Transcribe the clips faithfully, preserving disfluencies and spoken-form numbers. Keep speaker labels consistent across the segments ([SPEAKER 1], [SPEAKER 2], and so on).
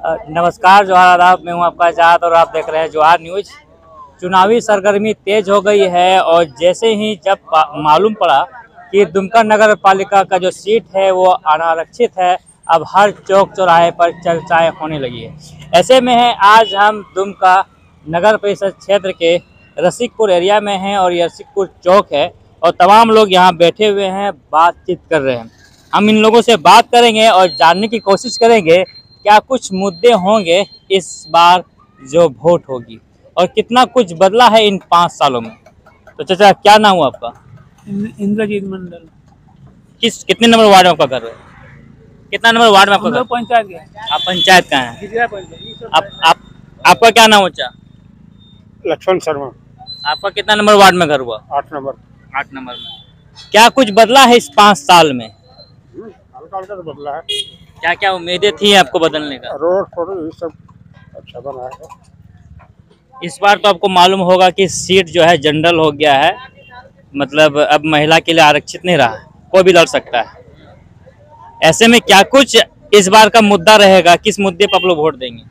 [SPEAKER 1] अ, नमस्कार, जोहार आदाब। मैं हूं आपका आजाद और आप देख रहे हैं जोहार न्यूज। चुनावी सरगर्मी तेज हो गई है और जैसे ही जब मालूम पड़ा कि दुमका नगर पालिका का जो सीट है वो अनारक्षित है, अब हर चौक चौराहे पर चर्चाएं होने लगी है। ऐसे में है आज हम दुमका नगर परिषद क्षेत्र के रसिकपुर एरिया में हैं और ये रसिकपुर चौक है और तमाम लोग यहाँ बैठे हुए हैं, बातचीत कर रहे हैं। हम इन लोगों से बात करेंगे और जानने की कोशिश करेंगे क्या कुछ मुद्दे होंगे इस बार जो वोट होगी और कितना कुछ बदला है इन पाँच सालों में। तो चाचा, क्या नाम हुआ आपका?
[SPEAKER 2] इंद्रजीत मंडल।
[SPEAKER 1] किस कितने नंबर वार्ड में आपका घर है? कितना नंबर वार्ड में आपका घर?
[SPEAKER 2] पंचायत के।
[SPEAKER 1] आप पंचायत का हैं? आप आप आपका क्या नाम है?
[SPEAKER 3] लक्ष्मण शर्मा।
[SPEAKER 1] आपका कितना नंबर वार्ड में घर हुआ?
[SPEAKER 3] आठ नंबर।
[SPEAKER 1] आठ नंबर में। क्या कुछ बदला है इस पाँच साल में?
[SPEAKER 3] हल्का हल्का तो बदला है।
[SPEAKER 1] क्या क्या उम्मीदें थी आपको बदलने का?
[SPEAKER 3] रोड फोड ये सब अच्छा बना है।
[SPEAKER 1] इस बार तो आपको मालूम होगा कि सीट जो है जनरल हो गया है, मतलब अब महिला के लिए आरक्षित नहीं रहा, कोई भी लड़ सकता है। ऐसे में क्या कुछ इस बार का मुद्दा रहेगा, किस मुद्दे पर आप लोग वोट देंगे?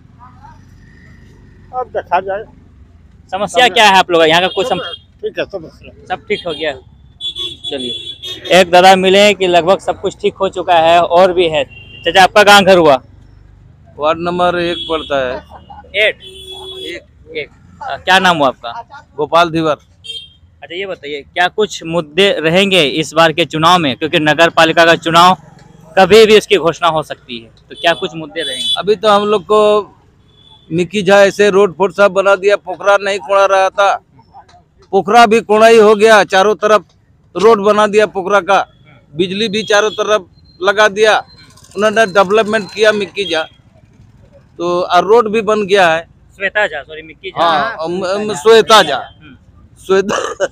[SPEAKER 3] अब देखा जाए।
[SPEAKER 1] समस्या क्या है आप लोग यहाँ का? कुछ सम...
[SPEAKER 3] ठीक है, समस्या
[SPEAKER 1] सब ठीक हो गया। चलिए, एक दादा मिले कि लगभग सब कुछ ठीक हो चुका है और भी है। चाचा, आपका कहाँ घर हुआ?
[SPEAKER 4] वार्ड नंबर एक पड़ता है।
[SPEAKER 1] एट एक एक आ, क्या नाम हुआ आपका?
[SPEAKER 4] गोपाल धीवर।
[SPEAKER 1] अच्छा, ये बताइए क्या कुछ मुद्दे रहेंगे इस बार के चुनाव में, क्योंकि नगर पालिका का चुनाव कभी भी उसकी घोषणा हो सकती है, तो क्या कुछ मुद्दे रहेंगे?
[SPEAKER 4] अभी तो हम लोग को मिक्की झा ऐसे रोड फोड सब बना दिया, पोखरा नहीं कोड़ा रहा था, पोखरा भी कोड़ा ही हो गया, चारों तरफ रोड बना दिया पोखरा का, बिजली भी चारों तरफ लगा दिया, उन्होंने डेवलपमेंट किया मिक्की झा, तो और रोड भी बन गया है।
[SPEAKER 1] श्वेता झा, सॉरी मिक्की झा।
[SPEAKER 4] हाँ, श्वेता झा, श्वेता।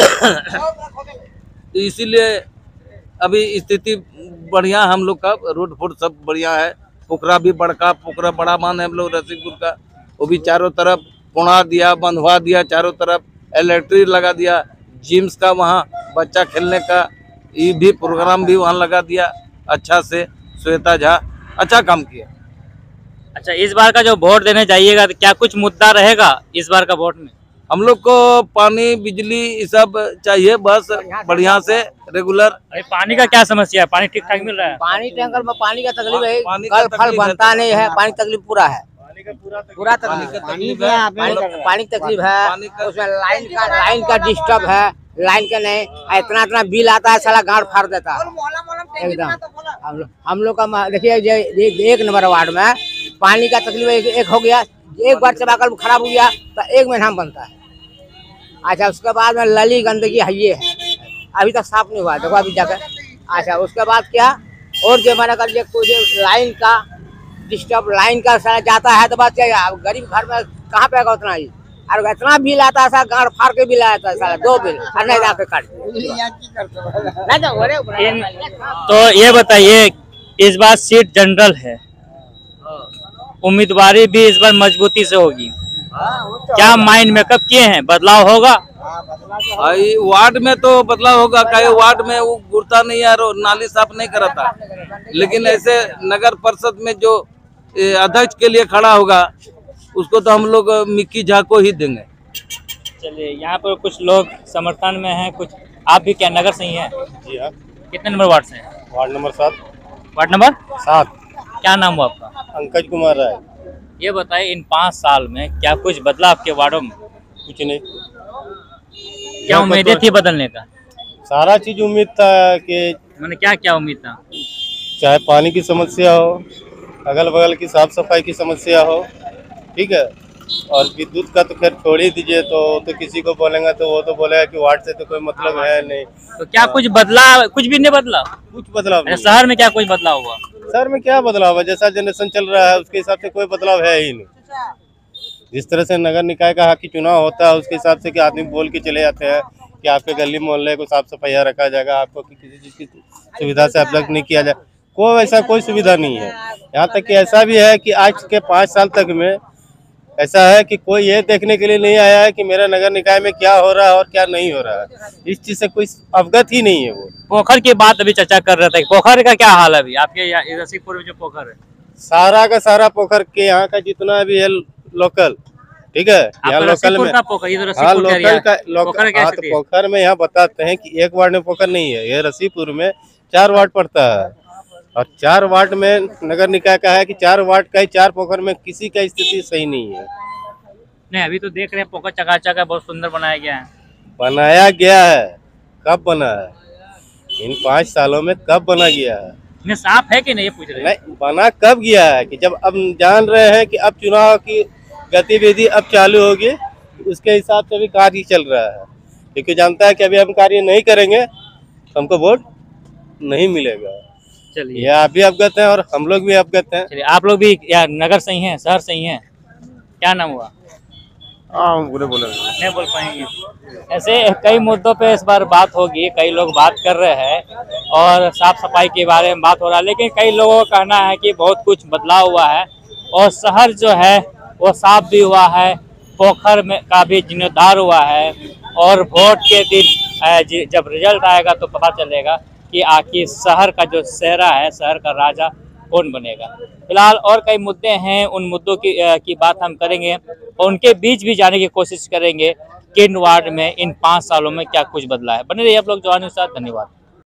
[SPEAKER 4] इसीलिए अभी स्थिति बढ़िया, हम लोग का रोड फोड सब बढ़िया है। पोखरा भी बड़का पोखरा बड़ा मान है हम लोग रसिकपुर का, वो भी चारों तरफ कोड़ा दिया, बंधवा दिया, चारों तरफ इलेक्ट्रिक लगा दिया, जिम्स का वहाँ बच्चा खेलने का ये भी प्रोग्राम भी वहाँ लगा दिया अच्छा से। श्वेता झा अच्छा काम किया।
[SPEAKER 1] अच्छा, इस बार का जो वोट देने जाइएगा तो क्या कुछ मुद्दा रहेगा इस बार का वोट में?
[SPEAKER 4] हम लोग को पानी बिजली ये सब चाहिए, बस बढ़िया से रेगुलर।
[SPEAKER 1] अरे पानी का क्या समस्या है? पानी ठीक ठाक मिल रहा है?
[SPEAKER 2] पानी टैंकर में पानी का तकलीफ है,
[SPEAKER 4] पानी का
[SPEAKER 2] कल फल
[SPEAKER 4] तकलीफ
[SPEAKER 2] बनता नहीं है, पानी तकलीफ पूरा है, पूरा
[SPEAKER 4] पानी
[SPEAKER 2] तकलीफ
[SPEAKER 4] का तकलीफ है,
[SPEAKER 2] पानी तकलीफ है,
[SPEAKER 4] पानी का-
[SPEAKER 2] उसमें लाइन का लाइन का डिस्टर्ब है, लाइन का नहीं, इतना इतना बिल आता है, साला गांड फाड़ देता है एकदम। हम लोग हम लोग का देखिए, एक नंबर वार्ड में पानी का तकलीफ एक, एक हो गया, एक बार चबाकल खराब हो गया तो एक महीना में बनता है। अच्छा, उसके बाद में लली गंदगी है, ये है अभी तक साफ नहीं हुआ, देखो अभी जाकर। अच्छा, उसके बाद क्या और जो मैंने कर कुछ लाइन का डिस्टर्ब, लाइन का सारा जाता है तो बात क्या, गरीब घर में कहाँ पे उतना ही, और इतना बिल आता है, गाड़ फाड़ के बिल आता है साला, दो बिल नहीं जाके काट।
[SPEAKER 1] तो ये बताइए, इस बार सीट जनरल है, उम्मीदवारी भी इस बार मजबूती से होगी, क्या माइंड मेकअप किए हैं? बदलाव होगा?
[SPEAKER 4] आई वार्ड में तो बदलाव होगा, कई वार्ड में वो गुड़ता नहीं है, नाली साफ नहीं करता, लेकिन ऐसे नगर परिषद में जो अध्यक्ष के लिए खड़ा होगा उसको तो हम लोग मिक्की झा को ही देंगे।
[SPEAKER 1] चलिए, यहाँ पर कुछ लोग समर्थन में हैं, कुछ आप भी क्या नगर से ही हैं?
[SPEAKER 3] जी हाँ।
[SPEAKER 1] कितने नंबर वार्ड से हैं?
[SPEAKER 3] वार्ड नंबर सात।
[SPEAKER 1] वार्ड नंबर
[SPEAKER 3] सात।
[SPEAKER 1] क्या नाम हुआ आपका?
[SPEAKER 3] अंकज कुमार राय।
[SPEAKER 1] ये बताइए, इन पाँच साल में क्या कुछ बदला आपके वार्डों में?
[SPEAKER 3] कुछ नहीं,
[SPEAKER 1] क्या उम्मीदें थी बदलने का?
[SPEAKER 3] सारा चीज उम्मीद था कि
[SPEAKER 1] मैंने क्या क्या उम्मीद था?
[SPEAKER 3] चाहे पानी की समस्या हो, अगल बगल की साफ सफाई की समस्या हो, ठीक है, और विद्युत का तो खैर छोड़ ही दीजिए, तो तो किसी को बोलेंगे तो वो तो बोलेगा कि वार्ड से तो कोई मतलब है नहीं।
[SPEAKER 1] तो क्या कुछ बदला? कुछ भी नहीं बदला?
[SPEAKER 3] कुछ बदलाव नहीं।
[SPEAKER 1] शहर में क्या कुछ बदलाव हुआ?
[SPEAKER 3] शहर में क्या बदलाव है? जैसा जनरेशन चल रहा है उसके हिसाब से कोई बदलाव है ही नहीं। जिस तरह से नगर निकाय का हकी चुनाव होता है उसके हिसाब से कि आदमी बोल के चले जाते हैं कि आपके गली मोहल्ले को साफ सफाई रखा जाएगा, आपको किसी चीज़ की सुविधा से अवगत नहीं किया जाए, कोई ऐसा कोई सुविधा नहीं है। यहाँ तक कि ऐसा भी है कि आज के पाँच साल तक में ऐसा है कि कोई ये देखने के लिए नहीं आया है कि मेरा नगर निकाय में क्या हो रहा है और क्या नहीं हो रहा है, इस चीज़ से कोई अवगत ही नहीं है। वो
[SPEAKER 1] पोखर की बात अभी चर्चा कर रहे थे, पोखर का क्या हाल है अभी आपके रसिकपुर में? जो पोखर है
[SPEAKER 3] सारा का सारा पोखर के यहाँ का जितना भी है लोकल, ठीक है, यहाँ लोकल में,
[SPEAKER 1] पोखर, ये तो
[SPEAKER 3] हाँ
[SPEAKER 1] रसीदपुर का एरिया
[SPEAKER 3] लोकल
[SPEAKER 1] है।
[SPEAKER 3] का लोकल,
[SPEAKER 1] पोखर क्या
[SPEAKER 3] हाँ
[SPEAKER 1] स्थिति
[SPEAKER 3] तो
[SPEAKER 1] है?
[SPEAKER 3] पोखर में यहाँ बताते हैं कि एक वार्ड में पोखर नहीं है, ये रसीपुर में चार वार्ड पड़ता है, और चार वार्ड में नगर निकाय का है कि चार वार्ड का ही चार पोखर में किसी का स्थिति सही नहीं है।
[SPEAKER 1] नहीं, अभी तो देख रहे हैं पोखर चकाचक है, बहुत सुंदर बनाया गया है।
[SPEAKER 3] बनाया गया है, कब बना है? इन पाँच सालों में कब बना गया है?
[SPEAKER 1] नहीं, साफ है कि नहीं, ये पूछ रहे हैं।
[SPEAKER 3] नहीं, बना कब गया है कि जब अब जान रहे हैं कि अब चुनाव की गतिविधि अब चालू होगी, उसके हिसाब से भी कार्य चल रहा है, क्योंकि जानता है कि अभी हम कार्य नहीं करेंगे तो हमको वोट नहीं मिलेगा।
[SPEAKER 1] चलिए,
[SPEAKER 3] ये आप भी अवगत हैं और हम लोग भी अवगत हैं।
[SPEAKER 1] चलिए, आप लोग भी या नगर से ही हैं, शहर से ही हैं? क्या नाम हुआ?
[SPEAKER 3] हाँ, बोले बोले
[SPEAKER 1] नहीं बोल पाएंगे। ऐसे कई मुद्दों पे इस बार बात होगी, कई लोग बात कर रहे हैं और साफ सफाई के बारे में बात हो रहा है, लेकिन कई लोगों का कहना है कि बहुत कुछ बदलाव हुआ है और शहर जो है वो साफ भी हुआ है, पोखर में का भी जीर्णोद्धार हुआ है, और वोट के दिन अ, जी- जब रिजल्ट आएगा तो पता चलेगा कि आखिर शहर का जो सेहरा है, शहर का राजा कौन बनेगा। फिलहाल और कई मुद्दे हैं, उन मुद्दों की अ, की बात हम करेंगे और उनके बीच भी जाने की कोशिश करेंगे कि इन वार्ड में इन पाँच सालों में क्या कुछ बदला है। बने रहिए आप लोग जवान के साथ। धन्यवाद।